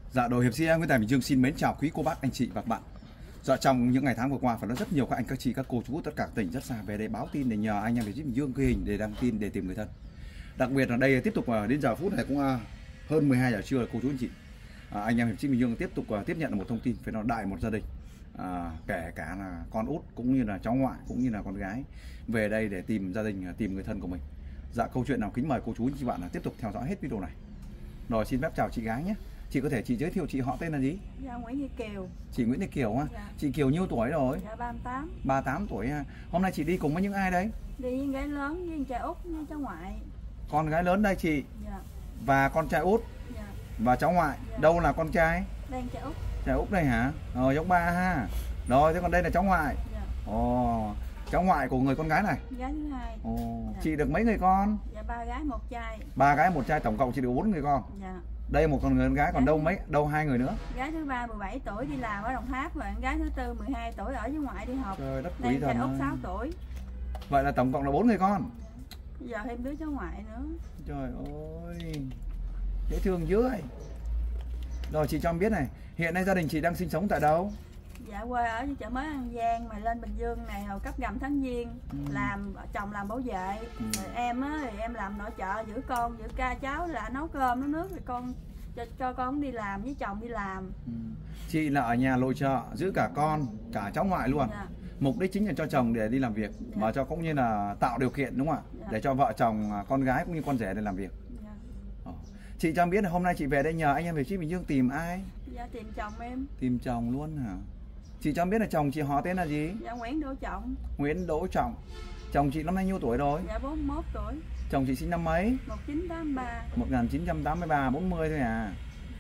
Dạ, đội hiệp sĩ Nguyễn Tài Bình Dương xin mến chào quý cô bác, anh chị và các bạn. Dạ, trong những ngày tháng vừa qua phải nói rất nhiều các anh, các chị, các cô chú tất cả tỉnh rất xa về đây báo tin để nhờ anh em hiệp sĩ Bình Dương ghi hình để đăng tin để tìm người thân. Đặc biệt là đây tiếp tục đến giờ phút này cũng hơn 12 giờ trưa, cô chú anh chị. Anh em hiệp sĩ Bình Dương tiếp tục tiếp nhận một thông tin phải nói đại một gia đình, kể cả là con út cũng như là cháu ngoại cũng như là con gái về đây để tìm gia đình, tìm người thân của mình. Dạ, câu chuyện nào kính mời cô chú anh chị bạn là tiếp tục theo dõi hết video này. Rồi, xin phép chào chị gái nhé. Chị có thể chị giới thiệu chị họ tên là gì? Dạ, Nguyễn Thị Kiều. Chị Nguyễn Thị Kiều ha. Dạ. Chị Kiều nhiêu tuổi rồi? Dạ, 38. 38 tuổi ha. Hôm nay chị đi cùng với những ai đấy? Đi với gái lớn với trai út với cháu ngoại. Con gái lớn đây chị. Dạ. Và con trai út. Dạ. Và cháu ngoại. Dạ. Đâu là con trai? Đây trai út. Trai út đây hả? Giống ba ha. Rồi, thế còn đây là cháu ngoại. Dạ. Ồ, cháu ngoại của người con gái này. Gái thứ hai. Ồ, Dạ. chị được mấy người con? Dạ, 3 gái 1 trai. 3 gái 1 trai, tổng cộng chị được 4 người con. Dạ. Đây một con người con gái, còn đâu 2 người nữa. Gái thứ 3 17 tuổi đi làm ở Đồng Tháp, và gái thứ 4 12 tuổi ở với ngoại đi học. Trời đất Đây quý trai thần út ơi. 6 tuổi. Vậy là tổng cộng là 4 người con. Giờ thêm đứa cháu ngoại nữa. Trời ơi, dễ thương dữ ấy. Rồi, chị cho em biết này, hiện nay gia đình chị đang sinh sống tại đâu? Dạ, quê ở chợ mới An Giang mà lên Bình Dương này hồi cấp gầm tháng Giêng. Làm chồng làm bảo vệ. Rồi em á thì em làm nội trợ, giữ con giữ ca cháu, là nấu cơm nấu nước, thì con cho con đi làm với chồng đi làm. Chị là ở nhà nội trợ, giữ cả con, cả cháu ngoại luôn. Dạ. Mục đích chính là cho chồng để đi làm việc, mà cho cũng như là tạo điều kiện, đúng không ạ? Dạ. Để cho vợ chồng, con gái cũng như con rể để làm việc. Dạ. Chị cho em biết là hôm nay chị về đây nhờ anh em hiệp sĩ Bình Dương tìm ai? Dạ, tìm chồng em. Tìm chồng luôn hả? Chị cho em biết là chồng chị họ tên là gì? Dạ, Nguyễn Đỗ Trọng. Nguyễn Đỗ Trọng. Chồng chị năm nay nhiêu tuổi rồi? Dạ, 41 tuổi. Chồng chị sinh năm mấy? 1983. 1983, 40 thôi à?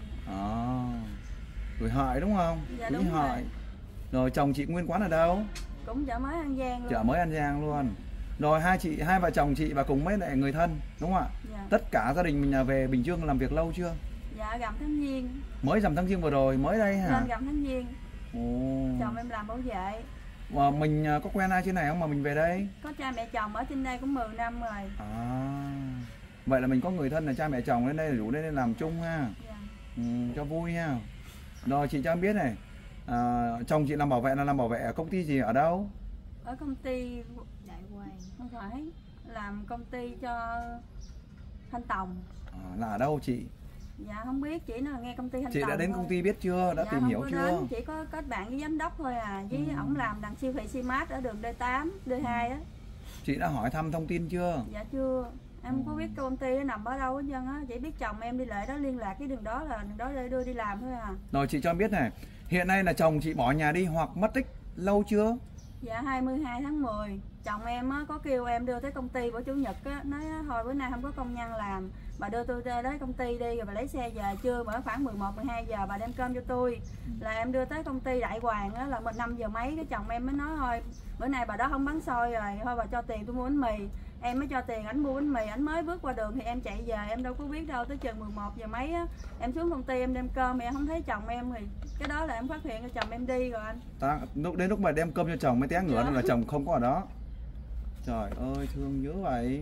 Tuổi Hợi đúng không? Dạ, Quý đúng Hợi. Rồi chồng chị nguyên quán ở đâu? Cũng chợ mới An Giang luôn. Chợ mới An Giang luôn. Rồi hai vợ chồng chị và cùng mấy lại người thân đúng không ạ? Dạ. Tất cả gia đình mình là về Bình Dương làm việc lâu chưa? Dạ, rằm tháng Giêng. Mới rằm tháng Giêng vừa rồi, mới đây hả? Lên rằm tháng Giêng. Ồ. Chồng em làm bảo vệ. Mà mình có quen ai trên này không mà mình về đây? Có cha mẹ chồng ở trên đây cũng 10 năm rồi. Vậy là mình có người thân là cha mẹ chồng lên đây rủ lên làm chung ha. Dạ. Cho vui nha. Rồi chị cho em biết này, chồng chị làm bảo vệ là làm bảo vệ ở công ty gì, ở đâu? Ở công ty Đại Hoàng. Không phải, làm công ty cho Thanh Tòng. Là ở đâu chị? Dạ, không biết, chỉ là nghe công ty Thanh Chị Tòng đã đến thôi. công ty biết chưa? Đã dạ, tìm hiểu chưa? Đến, chỉ có kết bạn với giám đốc thôi à, với ổng làm đằng siêu thị Simat ở đường D8, D2 á. Chị đã hỏi thăm thông tin chưa? Dạ chưa. Em không có biết công ty nó nằm ở đâu hết trơn á, chỉ biết chồng em đi lại đó liên lạc cái đường đó là đường đó để đưa đi làm thôi à. Rồi chị cho em biết này, hiện nay là chồng chị bỏ nhà đi hoặc mất tích lâu chưa? Dạ, 22 tháng 10. Chồng em á, có kêu em đưa tới công ty bữa chủ nhật á, nói thôi bữa nay không có công nhân làm, bà đưa tôi tới công ty đi rồi bà lấy xe về trưa, mở khoảng 11 12 giờ bà đem cơm cho tôi. Là em đưa tới công ty Đại Hoàng á, là 5 giờ mấy, cái chồng em mới nói thôi bữa nay bà đó không bán xôi rồi, thôi bà cho tiền tôi mua bánh mì. Em mới cho tiền ảnh mua bánh mì, ảnh mới bước qua đường thì em chạy về, em đâu có biết đâu, tới chừng 11 giờ mấy á, em xuống công ty em đem cơm thì em không thấy chồng em, thì cái đó là em phát hiện là chồng em đi rồi anh. Đến lúc mà đem cơm cho chồng mới té ngửa là chồng không có ở đó. Trời ơi, thương dữ vậy.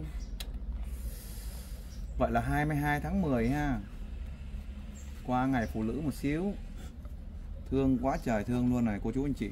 Vậy là 22 tháng 10 ha. Qua ngày phụ nữ một xíu. Thương quá trời thương luôn này cô chú anh chị.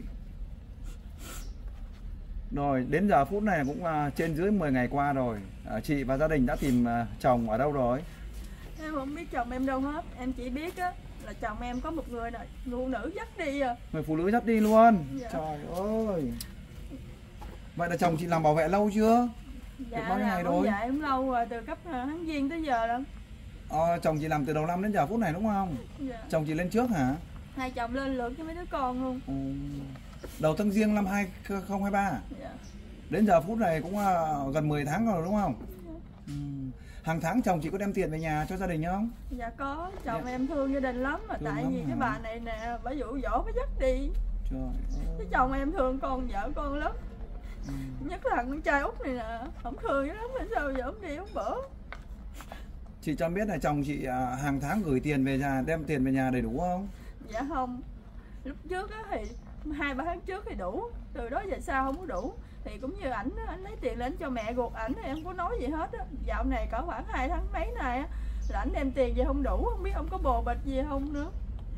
Rồi, đến giờ phút này cũng trên dưới 10 ngày qua rồi. Chị và gia đình đã tìm chồng ở đâu rồi? Em không biết chồng em đâu hết. Em chỉ biết á là chồng em có một người này, phụ nữ dắt đi à. Người phụ nữ dắt đi luôn. Dạ. Trời ơi. Vậy là chồng chị làm bảo vệ lâu chưa? Dạ, bao nhiêu ngày làm rồi? dạ em lâu rồi, từ cấp tháng Giêng tới giờ lắm. Chồng chị làm từ đầu năm đến giờ phút này đúng không? Dạ. Chồng chị lên trước hả? Hai chồng lên lượt cho mấy đứa con luôn. Đầu tháng Giêng năm 2023. Dạ. Đến giờ phút này cũng gần 10 tháng rồi đúng không? Hàng tháng chồng chị có đem tiền về nhà cho gia đình không? Dạ có, chồng Dạ. em thương gia đình lắm mà, Thương tại lắm vì hả? cái bà này nè, bà dụ dỗ bà dắt đi. Trời ơi. Cái chồng em thương con vợ con lắm. Nhất là con trai út này nè, không thương lắm, mà sao giờ ông đi ông bữa. Chị cho em biết là chồng chị hàng tháng gửi tiền về nhà, đem tiền về nhà đầy đủ không? Dạ không. Lúc trước á thì 2-3 tháng trước thì đủ, từ đó về sau không có đủ. Thì cũng như ảnh lấy tiền lên cho mẹ ruột ảnh thì em không có nói gì hết á. Dạo này cỡ khoảng 2 tháng mấy này á là ảnh đem tiền về không đủ, không biết ông có bồ bịch gì không nữa.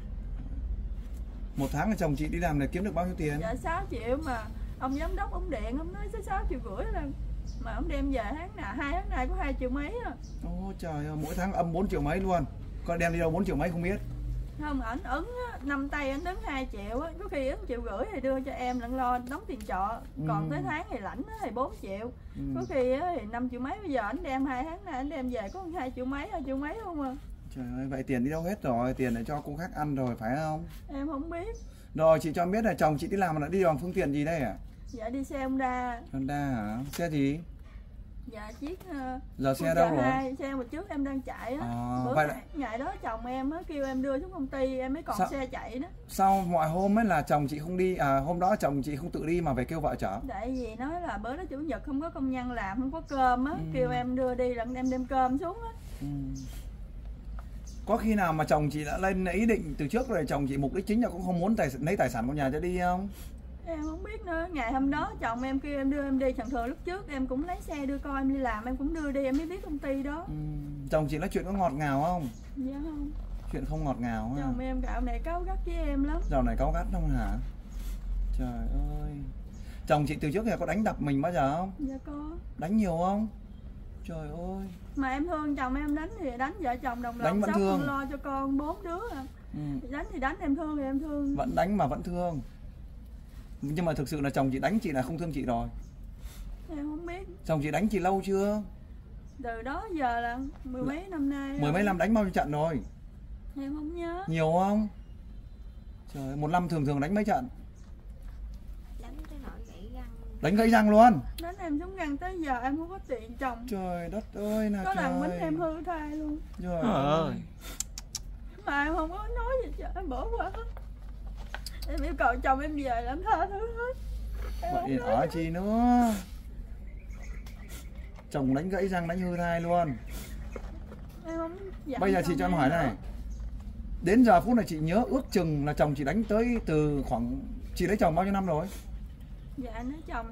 Một tháng là chồng chị đi làm là kiếm được bao nhiêu tiền? Dạ 6 triệu mà ông giám đốc ông điện ông nói 6,5 triệu là mà ông đem về tháng nào 2 tháng nay có 2 triệu mấy à. Ôi trời ơi, mỗi tháng âm 4 triệu mấy luôn. Con đem đi đâu 4 triệu mấy không biết. Không, ảnh ứng á, 5 tay ảnh đứng 2 triệu á, có khi 1,5 triệu thì đưa cho em lẫn lo đóng tiền trọ. Còn tới tháng thì lãnh thì 4 triệu. Có khi thì 5 triệu mấy, bây giờ ảnh đem 2 tháng nay ảnh đem về có 2 triệu mấy, 2 triệu mấy không à. Trời ơi, vậy tiền đi đâu hết rồi? Tiền để cho cô khác ăn rồi phải không? Em không biết. Rồi chị cho em biết là chồng chị đi làm mà đã đi bằng phương tiện gì đây à? Dạ đi xe Honda. Honda hả? Xe gì? Dạ chiếc giờ xe đâu rồi? Xe một trước em đang chạy á. Bữa vậy ngày đó chồng em á kêu em đưa xuống công ty em mới còn xe chạy đó. Sau mọi hôm ấy là chồng chị không đi, hôm đó chồng chị không tự đi mà về kêu vợ chở. Tại vì nói là bữa đó chủ nhật không có công nhân làm, không có cơm á, kêu em đưa đi là em đem cơm xuống á. Có khi nào mà chồng chị đã lên ý định từ trước rồi, chồng chị mục đích chính là cũng không muốn lấy tài sản của nhà cho đi không? Em không biết nữa, ngày hôm đó chồng em kêu em đưa em đi, thường thường lúc trước em cũng lấy xe đưa con em đi làm, em cũng đưa đi, em mới biết công ty đó. Chồng chị nói chuyện có ngọt ngào không? Dạ không. Chuyện không ngọt ngào ha? Chồng em dạo này cáu gắt với em lắm. Dạo này cáu gắt không hả? Trời ơi. Chồng chị từ trước giờ có đánh đập mình bao giờ không? Dạ có. Đánh nhiều không? Trời ơi. Mà em thương chồng em đánh thì đánh, vợ chồng đồng lòng sống không lo cho con 4 đứa à. Đánh thì đánh, em thương thì em thương. Vẫn đánh mà vẫn thương. Nhưng mà thực sự là chồng chị đánh chị là không thương chị rồi. Em không biết. Chồng chị đánh chị lâu chưa? Từ đó giờ là mười mấy năm nay. Mười mấy năm đánh bao nhiêu trận rồi? Em không nhớ. Nhiều không? Trời ơi, một năm thường đánh mấy trận? Đánh gãy răng luôn. Đánh em giống răng tới giờ em không có tiền chồng. Trời đất ơi là có lần bánh em hư thai luôn. Trời ơi. Mà em không có nói gì cho em bỏ qua hết. Em yêu cầu chồng em về làm tha thứ hết. Vậy ở chi nữa? Chồng đánh gãy răng, đánh hư thai luôn. Em không. Bây giờ chị cho em hỏi này. Đến giờ phút này chị nhớ ước chừng là chồng chị đánh tới từ khoảng, chị lấy chồng bao nhiêu năm rồi? Dạ nói chồng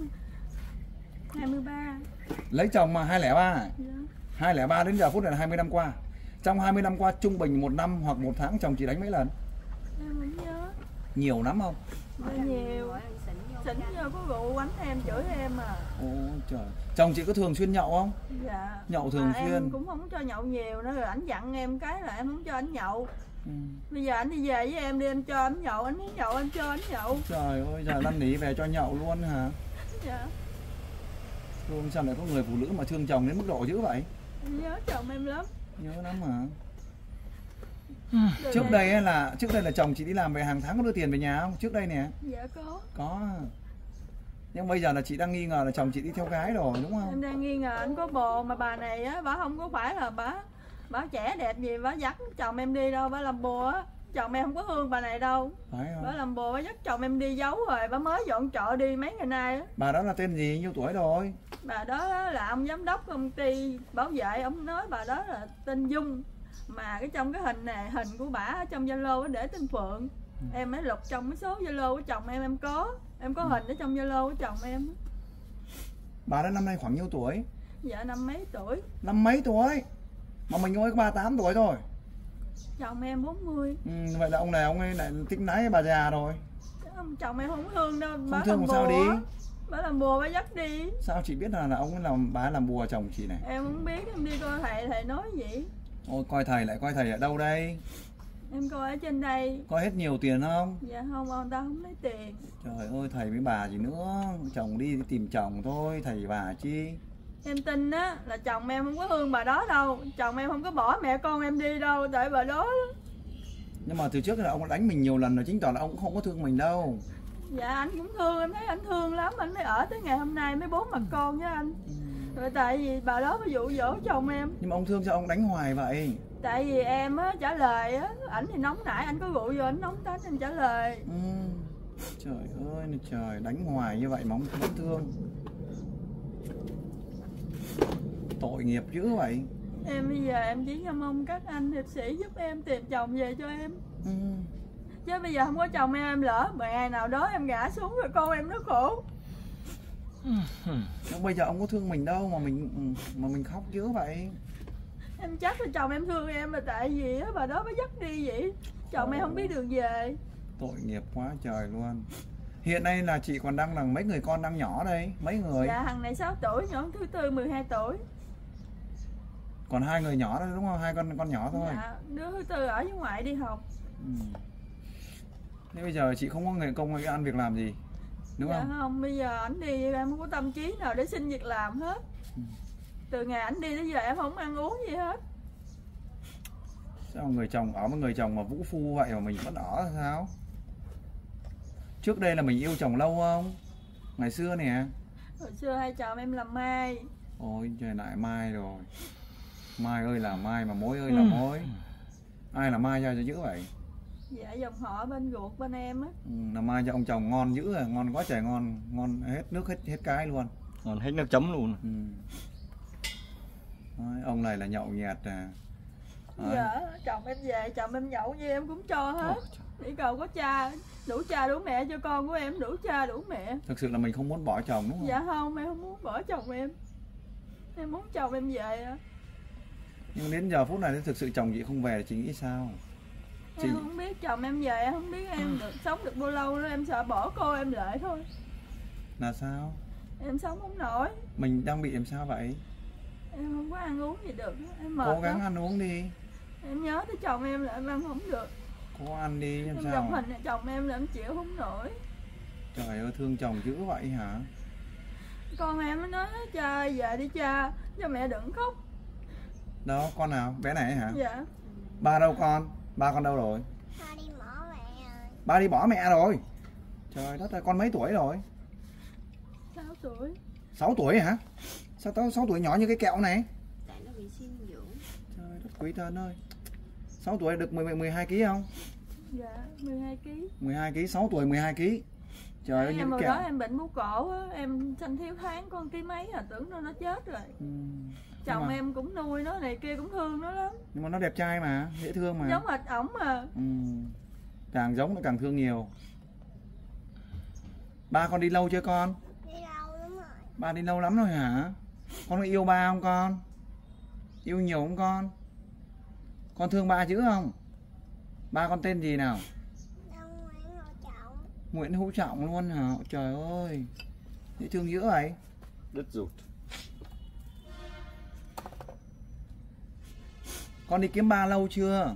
2023. Lấy chồng mà 2003. Dạ. 2003 đến giờ phút này là 20 năm qua. Trong 20 năm qua trung bình một năm hoặc một tháng chồng chị đánh mấy lần? Em không nhớ. Nhiều lắm không? Dạ nhiều. Xỉn vô có rượu quánh em, chửi em à. Ôi trời. Chồng chị có thường xuyên nhậu không? Dạ. Nhậu thường xuyên. Em cũng không cho nhậu nhiều nữa, rồi ảnh dặn em cái là em không cho ảnh nhậu. Bây giờ anh đi về với em đi, em cho anh nhậu, anh muốn nhậu em cho anh nhậu. Trời ơi, giờ năn nỉ về cho nhậu luôn hả? Dạ. Thương sao lại có người phụ nữ mà thương chồng đến mức độ dữ vậy? Em nhớ chồng em lắm. Nhớ lắm hả? Trước đây là chồng chị đi làm về hàng tháng có đưa tiền về nhà không? Trước đây nè. Dạ có. Có. Nhưng bây giờ là chị đang nghi ngờ là chồng chị đi theo gái rồi đúng không? Em đang nghi ngờ anh có bồ, mà bà này á, bà không có phải là bà trẻ đẹp gì, bà dắt chồng em đi đâu, bà làm bùa á. Chồng em không có thương bà này đâu. Phải không? Bà làm bùa, bà dắt chồng em đi giấu rồi, bà mới dọn trọ đi mấy ngày nay á. Bà đó là tên gì, nhiêu tuổi rồi? Bà đó là ông giám đốc công ty bảo vệ, ông nói bà đó là tên Dung. Mà cái trong cái hình này, hình của bả trong Zalo để tên Phượng. Em mới lục trong cái số Zalo của chồng em có. Em có hình ở trong Zalo của chồng em. Bà đó năm nay khoảng nhiêu tuổi? Dạ năm mấy tuổi. Năm mấy tuổi? Mà mình mới có 38 tuổi thôi. Chồng em 40. Vậy là ông ấy lại tính nái bà già rồi. Chồng em không thương đâu. Không thương sao đi? Bà làm bùa bà dắt đi. Sao chị biết là ông ấy bà làm bùa chồng chị này? Em không biết, em đi coi thầy nói gì. Ôi coi thầy ở đâu đây? Em coi ở trên đây. Có hết nhiều tiền không? Dạ không, ông ta không lấy tiền. Trời ơi thầy với bà gì nữa. Chồng đi tìm chồng thôi, thầy bà chi. Em tin á là chồng em không có thương bà đó đâu. Chồng em không có bỏ mẹ con em đi đâu, tại bà đó. Nhưng mà từ trước là ông đánh mình nhiều lần rồi, chứng tỏ là ông cũng không có thương mình đâu. Dạ anh cũng thương, em thấy anh thương lắm. Anh mới ở tới ngày hôm nay mới 4 mặt con với anh. Rồi tại vì bà đó mới dụ dỗ chồng em. Nhưng mà ông thương sao ông đánh hoài vậy? Tại vì em á trả lời á, ảnh thì nóng nảy, anh có rượu vô ảnh nóng tánh anh trả lời. Trời ơi trời, đánh hoài như vậy mà ông vẫn thương. Tội nghiệp dữ vậy. Em bây giờ em chỉ mong các anh hiệp sĩ giúp em tìm chồng về cho em. Chứ bây giờ không có chồng em lỡ mà ngày nào đó em ngã xuống rồi con em nó khổ. Nhưng bây giờ ông có thương mình đâu mà mình khóc dữ vậy. Em chắc là chồng em thương em là tại vì á bà đó mới dắt đi vậy. Chồng em không biết đường về. Tội nghiệp quá trời luôn. Hiện nay là chị còn đang là mấy người con đang nhỏ đây? Mấy người? Dạ thằng này 6 tuổi, nhỏ thứ tư 12 tuổi. Còn 2 người nhỏ đó đúng không? 2 con nhỏ thôi. Dạ, đứa thứ tư ở với ngoại đi học. Thế bây giờ chị không có nghề công hay ăn việc làm gì đúng Dạ không? không, bây giờ ảnh đi em không có tâm trí nào để xin việc làm hết. Từ ngày ảnh đi tới giờ em không ăn uống gì hết. Sao người chồng ở với người chồng mà vũ phu vậy mà mình vẫn ở là sao? Trước đây là mình yêu chồng lâu không? Ngày xưa nè. Hồi xưa hai chồng em làm mai. Ôi trời, lại mai rồi. Mai ơi là mai mà mối ơi là mối. Ai là mai cho dữ vậy? Dạ dòng họ bên ruột bên em á. Là mai cho ông chồng ngon dữ à, ngon quá trời ngon, ngon hết nước hết cái luôn. Còn hết nước chấm luôn. Đấy, ông này là nhậu nhẹt à. Đấy. Dạ chồng em về, chồng em nhậu như em cũng cho hết. Chỉ cầu có cha đủ mẹ cho con của em, đủ cha đủ mẹ. Thực sự là mình không muốn bỏ chồng đúng không? Dạ không, em không muốn bỏ chồng em. Em muốn chồng em về á. Nhưng đến giờ phút này thì thực sự chồng chị không về thì chị nghĩ sao? Em không biết chồng em về, em không biết em được sống được bao lâu nữa, em sợ bỏ cô em lại thôi. Là sao? Em sống không nổi. Mình đang bị làm sao vậy? Em không có ăn uống gì được, em mệt Cố gắng lắm. ăn uống đi. Em nhớ tới chồng em là em ăn không được. Cố ăn đi làm Em sao? gặp hình chồng em là em chịu không nổi. Trời ơi, thương chồng dữ vậy hả? Con em nó nói cha về đi cha, cho mẹ đừng khóc. Đó, con nào? Bé này hả? Dạ. Ba đâu con? Ba con đâu rồi? Ba đi bỏ mẹ rồi. Ba đi bỏ mẹ rồi. Trời đất ơi, con mấy tuổi rồi? 6 tuổi. 6 tuổi hả? Sao tao 6 tuổi nhỏ như cái kẹo này? Tại nó bị suy dưỡng. Trời đất quý thân ơi. 6 tuổi được 12 kg không? Dạ, 12 kg. 12 kg, 6 tuổi 12 kg. Trời ơi, em những hồi kẹo. đó em bệnh bú cổ á, em sanh thiếu tháng con ký mấy à, tưởng nó chết rồi. Chồng mà, em cũng nuôi nó này kia cũng thương nó lắm. nhưng mà nó đẹp trai mà, dễ thương mà. Giống hệt ổng mà. Càng giống nó càng thương nhiều. Ba con đi lâu chưa con? Đi lâu lắm rồi. Ba đi lâu lắm rồi hả? Con có yêu ba không con? Yêu nhiều không con? Con thương ba dữ không? Ba con tên gì nào? Đông Nguyễn Hữu Trọng. Nguyễn Hữu Trọng luôn hả? Trời ơi, dễ thương dữ vậy. Đứt ruột. Con đi kiếm ba lâu chưa?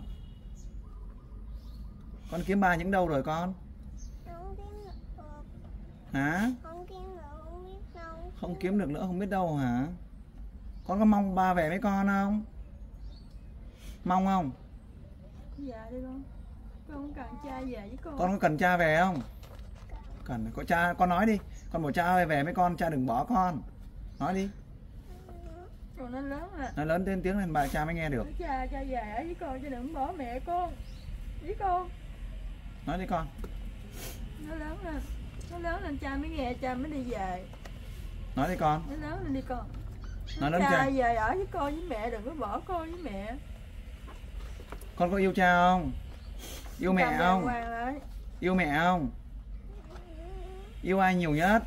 Con kiếm ba những đâu rồi con? Không kiếm được. Hả? Không kiếm được, không biết đâu. Không kiếm được nữa không biết đâu hả? Con có mong ba về với con không? Mong không? Dạ đi con. Con cần cha về với con. Con có cần cha về không? Cần. Có cha, con nói đi. Con bảo cha về với con, cha đừng bỏ con. Nói đi. Còn nó lớn à. Nói lớn tên tiếng lên bà cha mới nghe được. Cha về ở với con chứ đừng bỏ mẹ con. Với con. Nói đi con. Nó lớn lên. Nó lớn lên cha mới nghe, cha mới đi về. Nói đi con. Nó lớn lên đi con. Nói lớn cha cha. về ở với con với mẹ, đừng có bỏ con với mẹ. Con có yêu cha không? Yêu mẹ không? Yêu mẹ không? Yêu ai nhiều nhất?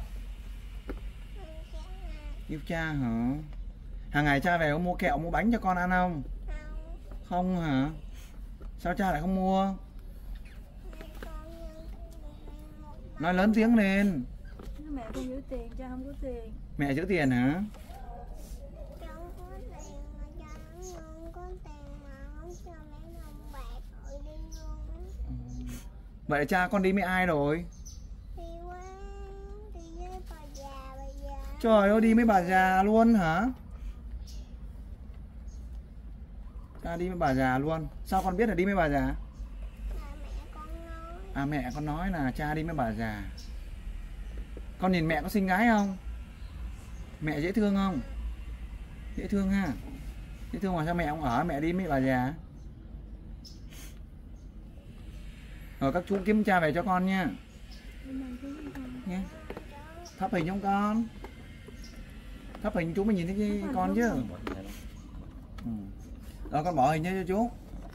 Yêu cha hả? Hàng ngày cha về có mua kẹo mua bánh cho con ăn không? Không hả? Sao cha lại không mua? Nói lớn tiếng lên. Mẹ con giữ tiền, cha không có tiền. Mẹ giữ tiền hả? Cha không có tiền mà cha không có tiền mà không cho mẹ đồng bạc rồi đi luôn. Vậy cha con đi với ai rồi? Đi quá, đi với bà già. Trời ơi, đi với bà già luôn hả? Cha đi với bà già luôn. Sao con biết là đi với bà già? Mẹ con nói. À, mẹ con nói là cha đi với bà già. Con nhìn mẹ có xinh gái không? Mẹ dễ thương không? Dễ thương ha. Dễ thương mà sao mẹ không ở, mẹ đi với bà già. Rồi các chú kiếm cha về cho con nha. Nha. Thắp hình không con? Thắp hình chú mới nhìn thấy con chứ. Rồi con bỏ hình nhé cho chú.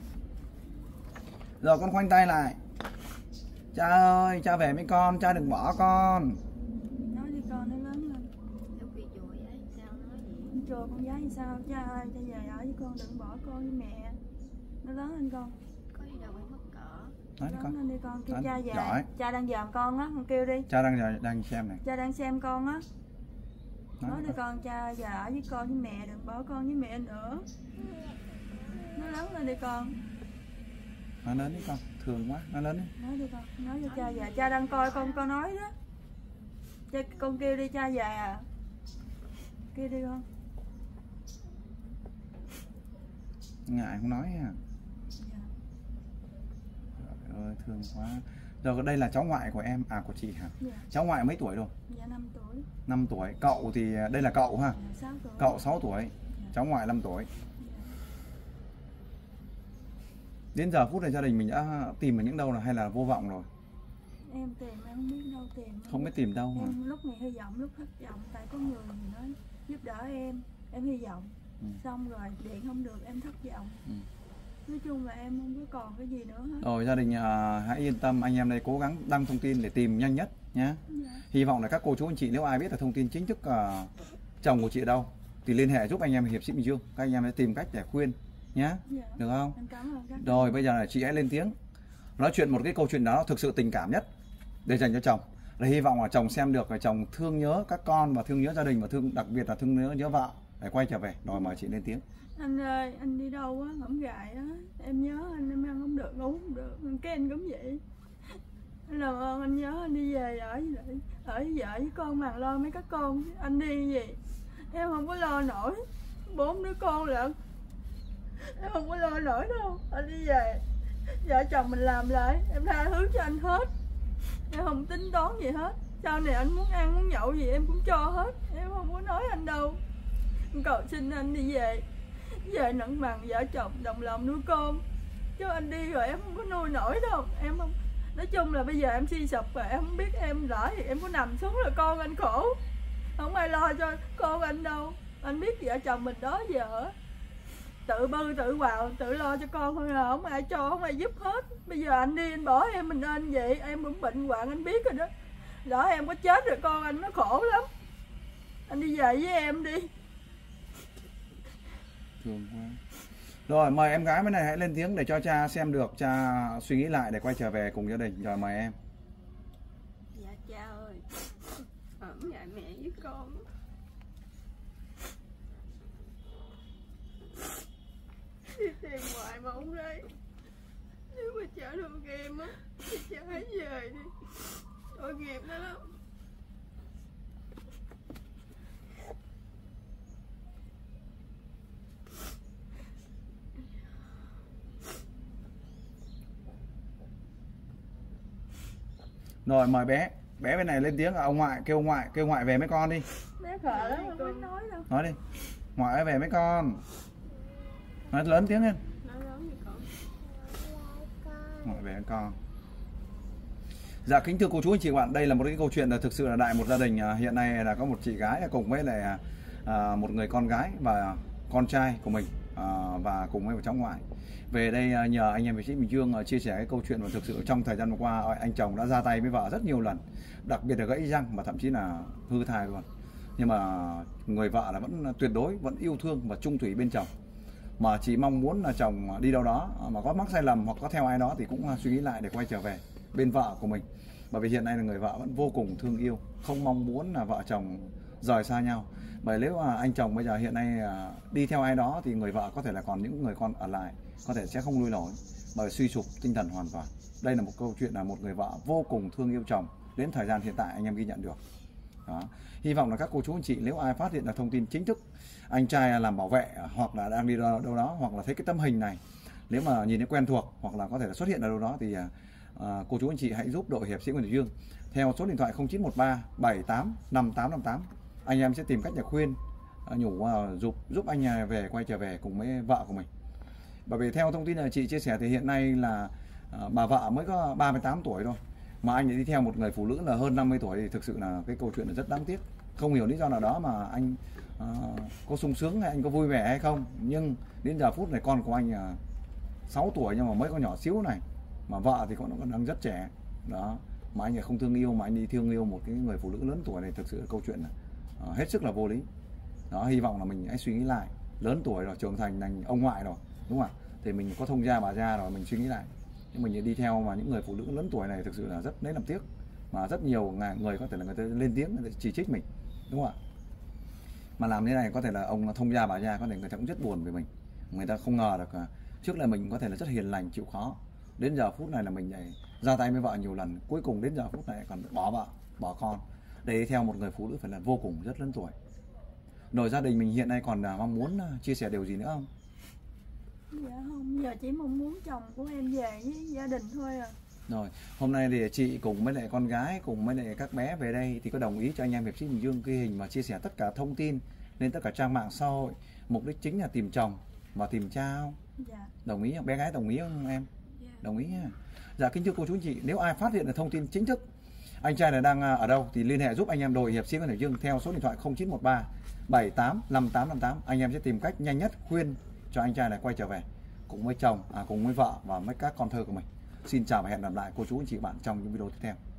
Rồi con khoanh tay lại. Cha ơi, cha về với con, cha đừng bỏ con. Nói đi con, nó lớn lên. Lúc bị chùi ấy, sao nói gì? Chùa con gái thì sao? Cha ơi, cha về ở với con, đừng bỏ con với mẹ. Nó lớn lên con. Có đi đâu phải mất cỡ. Nói đi con. Lớn lên đi con, kêu Nói. cha về. Giỏi. Cha đang dòm con á, con kêu đi. Cha đang xem này. Cha đang xem con á. Nói đi đi con, cha về ở với con với mẹ, đừng bỏ con với mẹ nữa. Nó lớn lên đi con. Nói lớn đi con, thương quá, nói lớn đi. Nói đi con, nói cho cha về. Cha đang coi con nói đó. Cha, con kêu đi cha về à. Kêu đi con. Ngại không nói à. Dạ. Trời ơi, thương quá. Rồi đây là cháu ngoại của em, à của chị hả? Dạ. Cháu ngoại mấy tuổi rồi? Dạ 5 tuổi. 5 tuổi. Cậu thì đây là cậu ha. Dạ 6 tuổi. Cậu 6 tuổi. Dạ. Cháu ngoại 5 tuổi. Dạ. Đến giờ phút này gia đình mình đã tìm ở những đâu là hay là vô vọng rồi? Em tìm em không biết đâu tìm. Không biết tìm đâu mà. Em lúc này hy vọng, lúc thất vọng, tại có người gì nói giúp đỡ em hy vọng. Xong rồi điện không được em thất vọng. Nói chung là em không có còn cái gì nữa hết. Rồi gia đình hãy yên tâm, anh em đây cố gắng đăng thông tin để tìm nhanh nhất nhé. Dạ. Hy vọng là các cô chú anh chị nếu ai biết là thông tin chính thức chồng của chị ở đâu thì liên hệ giúp anh em Hiệp sĩ Bình Dương. Các anh em sẽ tìm cách để khuyên nhé. Dạ. Được không? Em cảm ơn các. Rồi bây giờ là chị hãy lên tiếng nói chuyện một cái câu chuyện đó thực sự tình cảm nhất để dành cho chồng. Là hy vọng là chồng xem được, là chồng thương nhớ các con và thương nhớ gia đình và đặc biệt là thương nhớ vợ để quay trở về. Rồi mời chị lên tiếng. Anh ơi, anh đi đâu á, ngẫm gại á, em nhớ anh, em ăn không được, ngủ không được, cái anh cũng vậy. Anh làm ơn anh nhớ anh đi về ở với vợ với con mà lo mấy các con, anh đi gì em không có lo nổi, 4 đứa con lận, em không có lo nổi đâu. Anh đi về, vợ chồng mình làm lại, em tha thứ cho anh hết, em không tính toán gì hết. Sau này anh muốn ăn muốn nhậu gì em cũng cho hết, em không có nói anh đâu. Em cầu xin anh đi về nặng bằng vợ chồng đồng lòng nuôi con, chứ anh đi rồi em không có nuôi nổi đâu. Em không, nói chung là bây giờ em suy sụp rồi, em không biết em lỡ thì em có nằm xuống là con anh khổ, không ai lo cho con anh đâu. Anh biết vợ chồng mình đó giờ tự bư tự vào tự lo cho con thôi là không ai cho, không ai giúp hết. Bây giờ anh đi anh bỏ em mình nên vậy, em cũng bệnh hoạn anh biết rồi đó, lỡ em có chết rồi con anh nó khổ lắm. Anh đi về với em đi. Thương quá. Rồi mời em gái bên này hãy lên tiếng để cho cha xem được, cha suy nghĩ lại để quay trở về cùng gia đình. Rồi mời em. Dạ cha ơi, ở nhà mẹ với con. Đi tìm hoài mà không thấy. Nếu mà cha thương em á thì cha hãy về đi, tội nghiệp nó lắm. Rồi mời bé bên này lên tiếng. Ông ngoại kêu ngoại về mấy con đi. Bé khờ lắm không biết nói đâu. Nói đi. Ngoại ơi về mấy con. Nói lớn tiếng lên. Nói lớn gì con. Ngoại về mấy con. Dạ kính thưa cô chú anh chị bạn, đây là một cái câu chuyện là thực sự là đại một gia đình. Hiện nay là có một chị gái cùng với lại một người con gái và con trai của mình và cùng với một cháu ngoại. Về đây nhờ anh em Hiệp sĩ Bình Dương chia sẻ cái câu chuyện, và thực sự trong thời gian qua anh chồng đã ra tay với vợ rất nhiều lần, đặc biệt là gãy răng và thậm chí là hư thai luôn. Nhưng mà người vợ là vẫn tuyệt đối, vẫn yêu thương và chung thủy bên chồng, mà chỉ mong muốn là chồng đi đâu đó mà có mắc sai lầm hoặc có theo ai đó thì cũng suy nghĩ lại để quay trở về bên vợ của mình. Bởi vì hiện nay là người vợ vẫn vô cùng thương yêu, không mong muốn là vợ chồng rời xa nhau. Bởi nếu anh chồng bây giờ hiện nay đi theo ai đó thì người vợ có thể là còn những người con ở lại có thể sẽ không nuôi nổi, bởi suy sụp tinh thần hoàn toàn. Đây là một câu chuyện là một người vợ vô cùng thương yêu chồng đến thời gian hiện tại anh em ghi nhận được đó. Hy vọng là các cô chú anh chị nếu ai phát hiện là thông tin chính thức anh trai làm bảo vệ hoặc là đang đi đâu đó, hoặc là thấy cái tấm hình này nếu mà nhìn thấy quen thuộc hoặc là có thể là xuất hiện ở đâu đó thì cô chú anh chị hãy giúp đội Hiệp sĩ Bình Dương theo số điện thoại 0913 78 5858. Anh em sẽ tìm cách để khuyên nhủ giúp anh về quay trở về cùng với vợ của mình. Bởi vì theo thông tin là chị chia sẻ thì hiện nay là bà vợ mới có 38 tuổi thôi mà anh đi theo một người phụ nữ là hơn 50 tuổi thì thực sự là cái câu chuyện là rất đáng tiếc. Không hiểu lý do nào đó mà anh có sung sướng hay anh có vui vẻ hay không, nhưng đến giờ phút này con của anh 6 tuổi nhưng mà mới có nhỏ xíu này, mà vợ thì còn đang rất trẻ đó, mà anh lại không thương yêu mà anh đi thương yêu một cái người phụ nữ lớn tuổi này, thực sự là câu chuyện là hết sức là vô lý đó. Hy vọng là mình hãy suy nghĩ lại, lớn tuổi rồi, trưởng thành ông ngoại rồi đúng không ạ, thì mình có thông gia bà gia rồi, mình suy nghĩ lại Nhưng mình đi theo mà những người phụ nữ lớn tuổi này thực sự là rất lấy làm tiếc, mà rất nhiều người có thể là người ta lên tiếng, người ta chỉ trích mình, đúng không ạ? Mà làm thế này có thể là ông thông gia bà gia, có thể người ta cũng rất buồn về mình. Người ta không ngờ được trước là mình có thể là rất hiền lành, chịu khó, đến giờ phút này là mình lại ra tay với vợ nhiều lần, cuối cùng đến giờ phút này còn bỏ vợ, bỏ con để theo một người phụ nữ phải là vô cùng rất lớn tuổi. Rồi gia đình mình hiện nay còn mong muốn chia sẻ điều gì nữa không? Dạ không, giờ chỉ mong muốn chồng của em về với gia đình thôi à. Rồi, hôm nay thì chị cùng với lại con gái, cùng với lại các bé về đây thì có đồng ý cho anh em hiệp sĩ Bình Dương ghi hình và chia sẻ tất cả thông tin lên tất cả trang mạng xã hội. Mục đích chính là tìm chồng và tìm cha không? Dạ. Đồng ý không? Bé gái đồng ý không em? Dạ. Đồng ý nha. Dạ kính thưa cô chú anh chị, nếu ai phát hiện được thông tin chính thức anh trai này đang ở đâu thì liên hệ giúp anh em đội hiệp sĩ Bình Dương theo số điện thoại 0913 78 5858. Anh em sẽ tìm cách nhanh nhất khuyên cho anh trai này quay trở về cùng với chồng, cùng với vợ và với các con thơ của mình. Xin chào và hẹn gặp lại cô chú anh chị bạn trong những video tiếp theo.